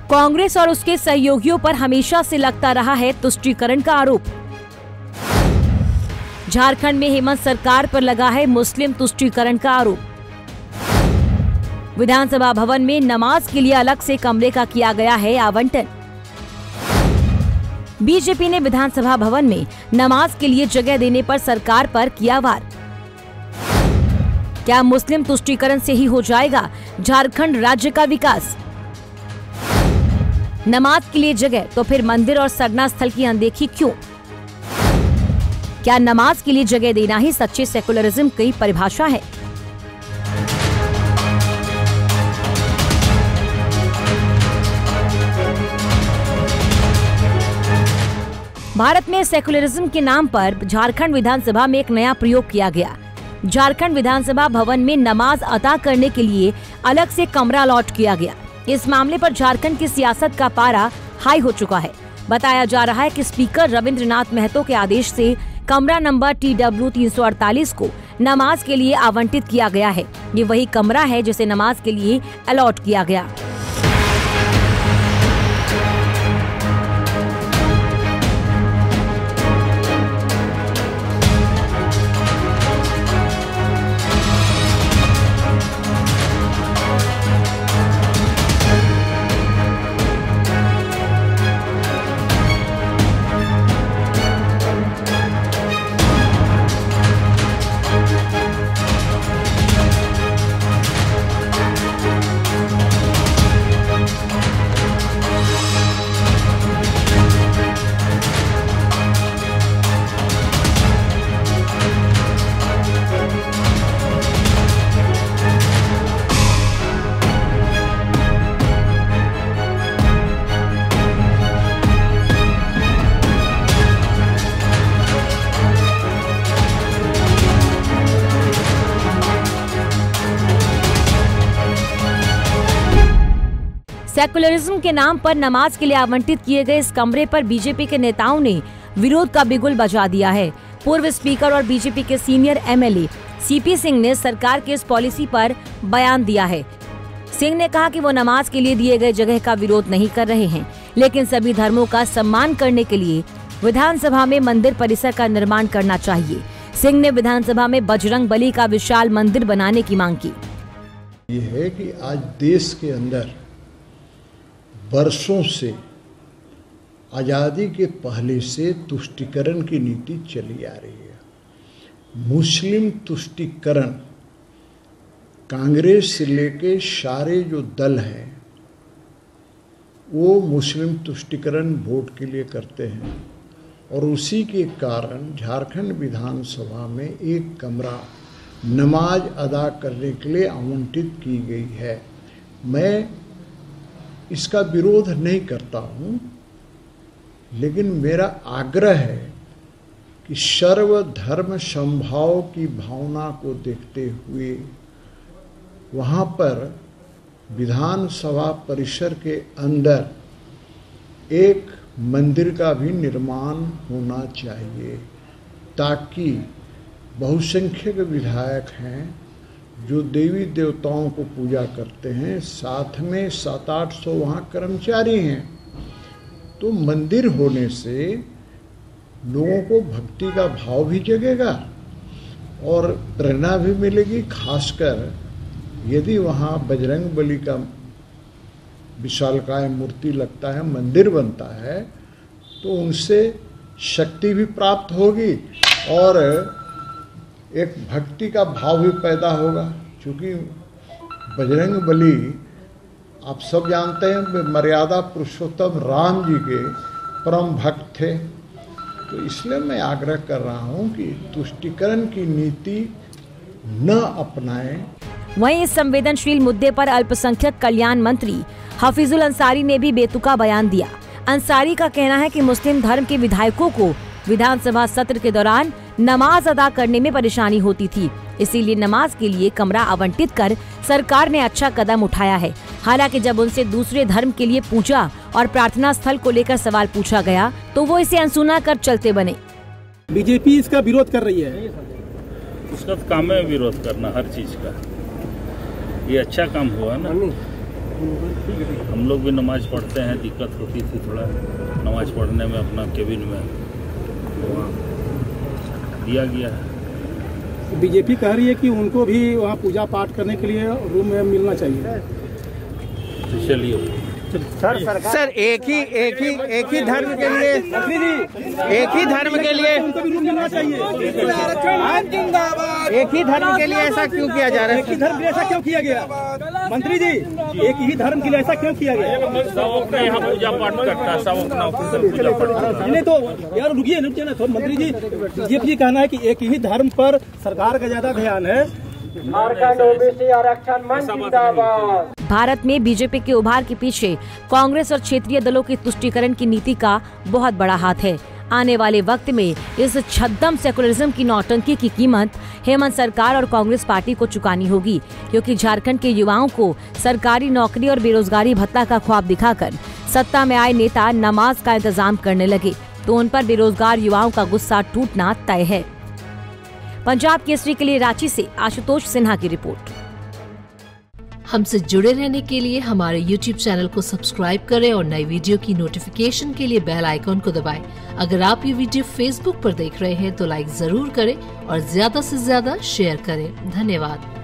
कांग्रेस और उसके सहयोगियों पर हमेशा से लगता रहा है तुष्टीकरण का आरोप। झारखंड में हेमंत सरकार पर लगा है मुस्लिम तुष्टीकरण का आरोप। विधानसभा भवन में नमाज के लिए अलग से कमरे का किया गया है आवंटन। बीजेपी ने विधानसभा भवन में नमाज के लिए जगह देने पर सरकार पर किया वार। क्या मुस्लिम तुष्टीकरण से ही हो जाएगा झारखंड राज्य का विकास? नमाज के लिए जगह तो फिर मंदिर और सरना स्थल की अनदेखी क्यों? क्या नमाज के लिए जगह देना ही सच्चे सेकुलरिज्म की परिभाषा है? भारत में सेकुलरिज्म के नाम पर झारखंड विधानसभा में एक नया प्रयोग किया गया। झारखंड विधानसभा भवन में नमाज अदा करने के लिए अलग से कमरा अलॉट किया गया। इस मामले पर झारखंड की सियासत का पारा हाई हो चुका है। बताया जा रहा है कि स्पीकर रविंद्रनाथ महतो के आदेश से कमरा नंबर TW 348 को नमाज के लिए आवंटित किया गया है। ये वही कमरा है जिसे नमाज के लिए अलॉट किया गया। सेकुलरिज्म के नाम पर नमाज के लिए आवंटित किए गए इस कमरे पर बीजेपी के नेताओं ने विरोध का बिगुल बजा दिया है। पूर्व स्पीकर और बीजेपी के सीनियर MLA CP सिंह ने सरकार की इस पॉलिसी पर बयान दिया है। सिंह ने कहा कि वो नमाज के लिए दिए गए जगह का विरोध नहीं कर रहे हैं, लेकिन सभी धर्मों का सम्मान करने के लिए विधानसभा में मंदिर परिसर का निर्माण करना चाहिए। सिंह ने विधानसभा में बजरंग बली का विशाल मंदिर बनाने की मांग की। ये है कि आज देश के अंदर वर्षों से आज़ादी के पहले से तुष्टीकरण की नीति चली आ रही है। मुस्लिम तुष्टीकरण कांग्रेस से लेके सारे जो दल हैं वो मुस्लिम तुष्टीकरण वोट के लिए करते हैं और उसी के कारण झारखंड विधानसभा में एक कमरा नमाज अदा करने के लिए आवंटित की गई है। मैं इसका विरोध नहीं करता हूँ, लेकिन मेरा आग्रह है कि सर्वधर्म समभाव की भावना को देखते हुए वहाँ पर विधानसभा परिसर के अंदर एक मंदिर का भी निर्माण होना चाहिए, ताकि बहुसंख्यक विधायक हैं जो देवी देवताओं को पूजा करते हैं, साथ में 700-800 वहाँ कर्मचारी हैं। तो मंदिर होने से लोगों को भक्ति का भाव भी जगेगा और प्रेरणा भी मिलेगी। खासकर यदि वहाँ बजरंग बली का विशालकाय मूर्ति लगता है, मंदिर बनता है, तो उनसे शक्ति भी प्राप्त होगी और एक भक्ति का भाव भी पैदा होगा। क्योंकि बजरंग बली आप सब जानते हैं मर्यादा पुरुषोत्तम राम जी के परम भक्त थे। तो इसलिए मैं आग्रह कर रहा हूं कि तुष्टीकरण की नीति न अपनाएं। वहीं इस संवेदनशील मुद्दे पर अल्पसंख्यक कल्याण मंत्री हफीजुल अंसारी ने भी बेतुका बयान दिया। अंसारी का कहना है कि मुस्लिम धर्म के विधायकों को विधानसभा सत्र के दौरान नमाज अदा करने में परेशानी होती थी, इसीलिए नमाज के लिए कमरा आवंटित कर सरकार ने अच्छा कदम उठाया है। हालांकि जब उनसे दूसरे धर्म के लिए पूजा और प्रार्थना स्थल को लेकर सवाल पूछा गया तो वो इसे अनसुना कर चलते बने। बीजेपी इसका विरोध कर रही है। उसका काम है विरोध करना हर चीज का। ये अच्छा काम हुआ ना, हम लोग भी नमाज पढ़ते हैं, दिक्कत होती थी थोड़ा नमाज पढ़ने में, अपना केबिन में वहाँ दिया गया है। बीजेपी कह रही है कि उनको भी वहाँ पूजा पाठ करने के लिए रूम में मिलना चाहिए। तो चलिए सर एक ही धर्म के लिए उनको भी रूम मिलना चाहिए। एक ही धर्म के लिए ऐसा क्यों किया जा रहा है? एक ही धर्म के लिए ऐसा क्यों किया गया? मंत्री जी, एक ही धर्म के लिए ऐसा क्यों किया गया? सब अपने यहाँ पूजा पाठ करता है, सब अपना पूजा पाठ करता है। नहीं तो यार रुकिए ना तो मंत्री जी, बीजेपी कहना है कि एक ही धर्म पर सरकार का ज्यादा ध्यान है। भारत में बीजेपी के उभार के पीछे कांग्रेस और क्षेत्रीय दलों की तुष्टीकरण की नीति का बहुत बड़ा हाथ है। आने वाले वक्त में इस छद्म सेकुलरिज्म की नौटंकी की कीमत हेमंत सरकार और कांग्रेस पार्टी को चुकानी होगी, क्योंकि झारखंड के युवाओं को सरकारी नौकरी और बेरोजगारी भत्ता का ख्वाब दिखाकर सत्ता में आए नेता नमाज का इंतजाम करने लगे तो उन पर बेरोजगार युवाओं का गुस्सा टूटना तय है। पंजाब केसरी के लिए रांची से आशुतोष सिन्हा की रिपोर्ट। हमसे जुड़े रहने के लिए हमारे YouTube चैनल को सब्सक्राइब करें और नई वीडियो की नोटिफिकेशन के लिए बेल आइकॉन को दबाएं। अगर आप ये वीडियो Facebook पर देख रहे हैं तो लाइक जरूर करें और ज्यादा से ज्यादा शेयर करें। धन्यवाद।